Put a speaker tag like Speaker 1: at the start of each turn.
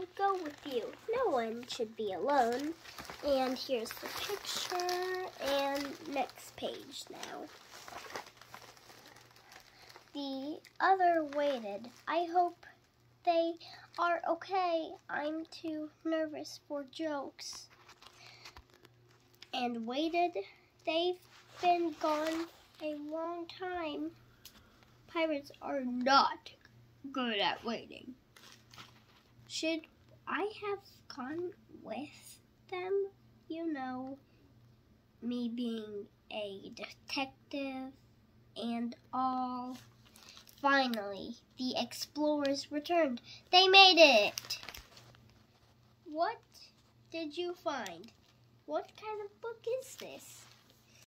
Speaker 1: go with you. No one should be alone. And here's the picture, and next page now. The other waited. I hope they are okay. I'm too nervous for jokes. And waited. They've been gone a long time. Pirates are not good at waiting. Should I have gone with them? You know, me being a detective and all. Finally, the explorers returned. They made it! What did you find? What kind of book is this?